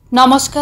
नमस्कार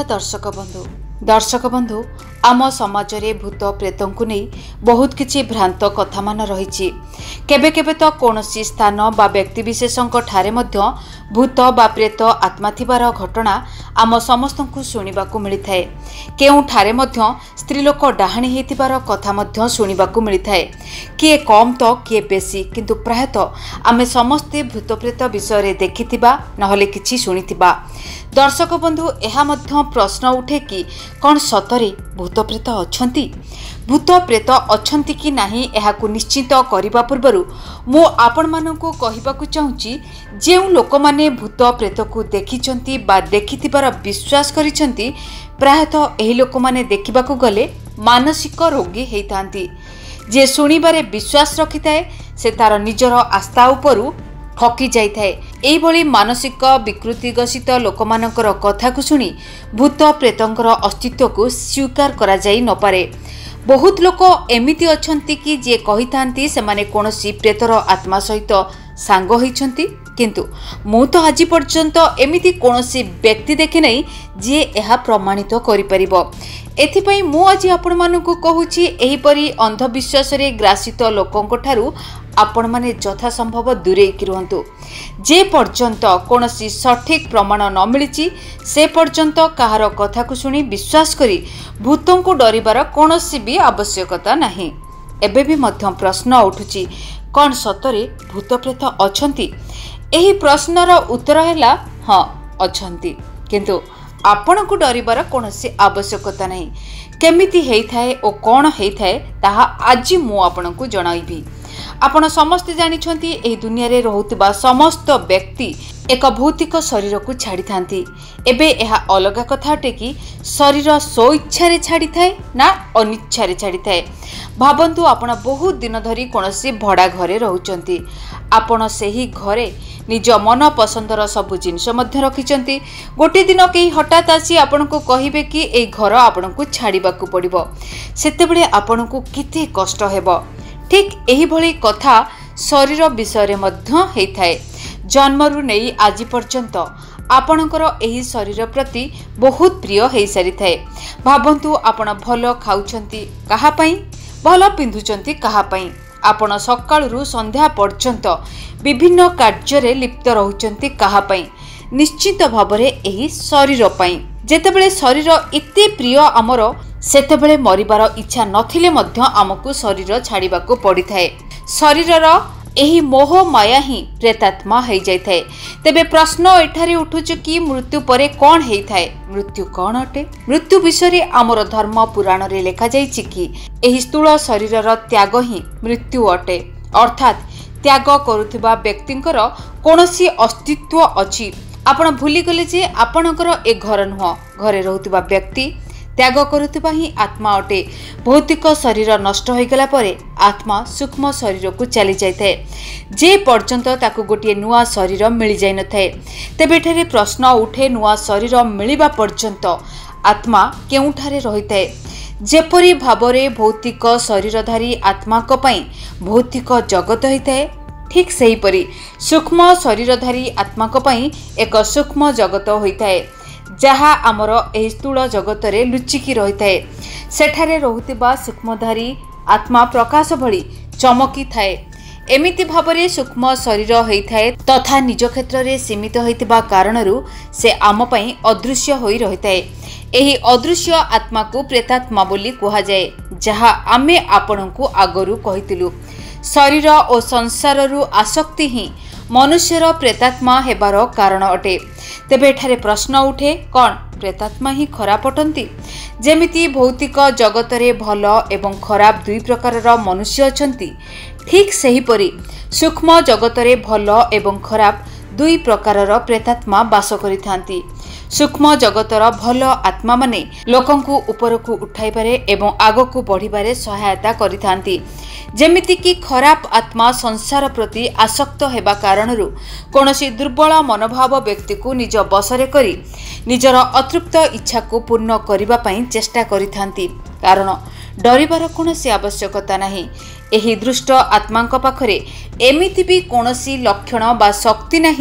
दर्शक बंधु आम समाज रे भूत प्रेतों को नहीं बहुत किछि भ्रांत कथा मान रही। केबे केबे तो कौनसी स्थान बा व्यक्तिविशेषों ठारे मध्य भूत बा प्रेत आत्मा थिबार घटना आम समस्त को शुणिबाकु मिलिथाए। केउ ठारे मध्य स्त्रीलोक डाहाणी हेतिबार कथा मध्य शुणिबाकु मिलिथाए। किए कम तो किए बेसी, किंतु प्रायतः आमे समस्ते भूत प्रेत विषय देखिथिबा नहले किछि शुणिथिबा। दर्शक बंधु एहा मध्य प्रश्न उठे कि कौन सतरे भूत प्रेत अछंती? भूत प्रेत अछंती कि नाही एहाकु निश्चित करिबा पूर्वरु मु आपण मानकु कहिबाकु चाहूची, जेउ लोक माने भूत प्रेत को देखिचंती बा देखिथिबार विश्वास करिसंती, प्रायतः एही लोक माने देखिबाकु गले मानसिक रोगी हेइतांती। जे सुनिबारे विश्वास रखिथाए से तार निजर आस्था उपरु ठकी जाइथाए। एही भली मानसिक विकृति ग्रसित लोकमानकर कथा को सुनी भूत प्रेतंकर अस्तित्व को स्वीकार करा जाई न पारे। बहुत लोक एमिति अछंती कि जे कहिथांती सेमाने कोनोसी प्रेतर आत्मा सहित सांग होइछंती, किंतु मु तो आज पर्यंत एमिति कोनोसी व्यक्ति देखि नै जे एहा प्रमाणित करि परिबो। एथिपई मु आज आपण मानकु कहूची, एही परी अंधविश्वास रे ग्रासित लोकंक ठारू आपण माने यथा संभव दूरे कि रुहंतु। जे पर्यंत कोनोसी सठिक प्रमाण न मिलिची से पर्यंत काहार कथा को सुनी विश्वास करी भूतों को डरिबार कोनोसी भी आवश्यकता नाही। एबे भी मध्य प्रश्न उठुची, कौन सतरे भूत प्रेत अछंती? एही प्रश्नर उत्तर हैला हां अछंती, किंतु आपण को डरिबार कोनोसी आवश्यकता नाही। केमिति हेइथाए ओ कोन हेइथाए ताहा आज मु आपनकु जणाइबी। आपण समस्त जानिछंती एही दुनिया रे रहुतबा समस्त व्यक्ति एक भौतिक शरीर को छाड़ी थांती। एबे एहा अलगा कथाटे कि शरीर सो इच्छा रे छाड़ी थाए ना अनिच्छा रे छाड़ी थाए। भाबंतु आपण बहुत दिन धरी कोनोसी भड़ा घरे रहउचंती। आपण सेही घरे निज मन पसंदर सबु जिनिस मध्य रखिचंती। गोटे दिन केही हठात आसी आपनको कहिबे कि एई घर आपनको छाड़ीबाकू पड़िबो, सेतेबेले आपनको केते कष्ट हेबो। ठीक एही भली कथा शरीर विषय मध्य हेइथाए। जन्मरु नेई आज पर्यंत आपणकर एही शरीर प्रति बहुत प्रिय हेइ सारी थाए। भाबंतु आपण भल खाउछंती कहा पई, भल पिंधुचंती कहा पई, आपण सकाळरु संध्या पर्यंत विभिन्न कार्य रे लिप्त रहुचंती कहा पई? निश्चित भाबरे एही शरीर पई। जेतेबेले शरीर एते प्रिय आमर, सेतेबेले मरिबार इच्छा नथिले मध्य आमको शरीर छाड़ीबाकू पड़िथाए। शरीरर एही मोह माया ही प्रेतात्मा हेइ जाइथाए। तेबे प्रश्न एठारे उठुछ कि मृत्यु परे कोन हेइथाए? मृत्यु कोन अटे? मृत्यु विषय आमर धर्म पुराण रे लेखा जाइछि कि एही स्थूल शरीरर त्याग ही मृत्यु अटे। अर्थात त्याग करुथिबा व्यक्तिंकर कोनोसी अस्तित्व अछि। आपण भूली गले जे आपणकर ए घर नुह, घरे रहुथिबा व्यक्ति त्याग करुथिबा ही आत्मा अटे। भौतिक शरीर नष्ट हो गला परे आत्मा सूक्ष्म शरीर को चली जाइथाए, जे पर्यंत ताकु गोटे नुआ शरीर मिल जाय नथाए। तेबे एठारे प्रश्न उठे, नुआ शरीर मिलिबा पर्यंत आत्मा केउठारे रहिथाए? जेपरि भाबरे भौतिक शरीरधारी आत्मा को पई भौतिक जगत होइथाए, ठीक सही परी सूक्ष्म शरीरधारी आत्मा को पई एक सूक्ष्म जगत होइथाए, जहा आमर एही स्थूल जगत रे लुचिकी रहिथाए। सेठारे रहुतिबा सूक्ष्मधारी आत्मा प्रकाश भली चमकी थाए। एमिति भाबरे सूक्ष्म शरीर होइथाए तथा निज क्षेत्र रे सीमित होइतिबा कारणरू से आम पई अदृश्य होई रहिथाए। एही अदृश्य आत्मा को प्रेतात्मा बोली कुहा जाए, जहा आमे आपणकु आगरू कहितिलु। शरीर और संसाररू आसक्ति ही मनुष्यर प्रेतात्मा हेबार कारण अटे। तेबे एठारे प्रश्न उठे, कौन प्रेतात्मा ही खराब अटंती? जेमिति भौतिक जगत रे भल एवं खराब दुई प्रकारर मनुष्य अछंती, ठीक सही परी सूक्ष्म जगत रे भल एवं खराब दुई प्रकारर प्रेतात्मा वास करिथांती। सूक्ष्म जगतर भल आत्मा माने लोकंकु उपरकु उठाइबारे एवं आगकु बढ़िबारे सहायता करिथांती। जेमिति कि खराब आत्मा संसार प्रति आसक्त हेबा कारणरू कोनोसी दुर्बल मनोभाव व्यक्ति को निज बसरे करी निजर अतृप्त इच्छा को पूर्ण करिबा पई चेष्टा करिथांती। कारण डरिबार कोनोसी आवश्यकता नाही। एही दुष्ट आत्मांक पाखरे एमिति भी कोनोसी लक्षण बा शक्ति नाही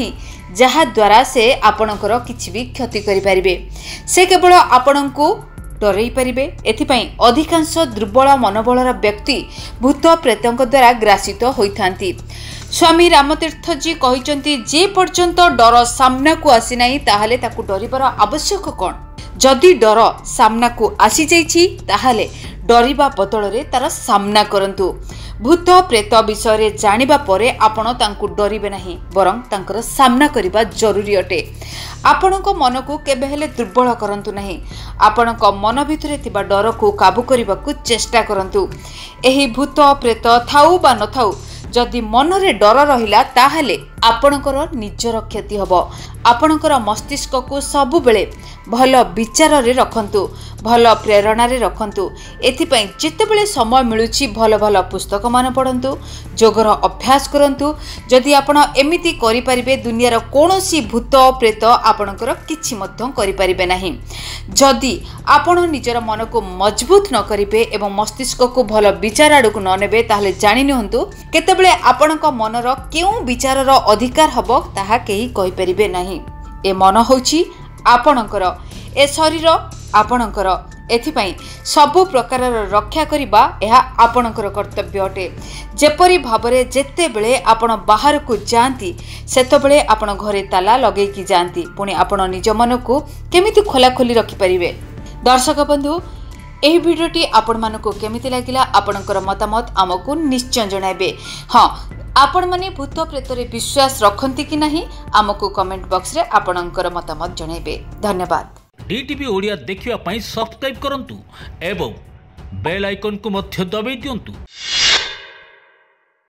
जहाद्वारा से आपणकर किछि भी क्षति करिपारिबे। से केवल आपणଙ୍କୁ डरई पारिबे। एथिपाई अधिकांश दुर्बल मनोबलर व्यक्ति भूत प्रेतଙ୍କ द्वारा ग्रासित होइथांती। स्वामी रामतीर्थ जी कहिचंती जे पर्यंत डर सामना को आसी नाही ताहाले ताकू डरिबार आवश्यक कोन। जदि डर सामना को आसी जाइछि ताहाले डरिबा बदଳରେ तार सामना करंतु। भूत प्रेत विषय जानिबा परे आपण तांकु डरिबे नाही बरं तांकर सामना करिबा जरूरी अटे। आपणक मन को केबे हेले दुर्बल करंतु नाही। आपणक मन भितरे थिबा डर को काबू करिबाकू चेष्टा करंतु। एही भूत प्रेत थाउ बा न थाउ जदि मनरे डर रहिला ताहाले आपणकर निजर क्षति हबो। आपणकर मस्तिष्क को सबु बेले भल विचार रे रखंतु, भल प्रेरणा रे रखंतु। एथिपाई जेतेबेले समय मिलुछि भल भल पुस्तक मान पढ़ंतु, जोगर अभ्यास करंतु। जदि आपण एमिति करि परिबे दुनियार कोनोसी भूत प्रेत आपणकर किछि मध्य करि परिबे नाही। जदि आपण निजर मन को मजबूत न करिबे एवं मस्तिष्क को भल विचार आडकु न नेबे ताहले जानि निहंतु केतेबेले आपणक मनर केउ विचारर अधिकार हबो ताहा केही कहि परिबे नाही। ए मन होछि आपणकर, ए शरीर आपणकर। एथिपाई सबु प्रकार रक्षा करिबा एहा आपणकर कर्तव्य अटे। जेपरि भाबरे जेते बेले आपण बाहर को जांती सेतो बेले आपण घरे ताला लगेई की जांती, पुणी आपण निज मन को केमिति खोला खोली रखि परिबे। दर्शक बंधु, एही भिडियोटी आपण मानको केमिति लागिला आपणकर मतामत आमको निश्चय जणाइबे। हां, आपण माने भूत प्रेतरे विश्वास रखंती कि नहीं आमको कमेंट बॉक्स रे आपणकर मतामत जणाइबे। धन्यवाद। डीटीवी ओडिया देखिवा पई सब्सक्राइब करंतु एवं बेल आइकन को मध्य दबाई दियंतु।